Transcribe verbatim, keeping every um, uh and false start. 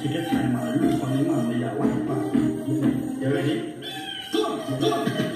直接太马日方的马的呀，万八，因为因为你，坐坐。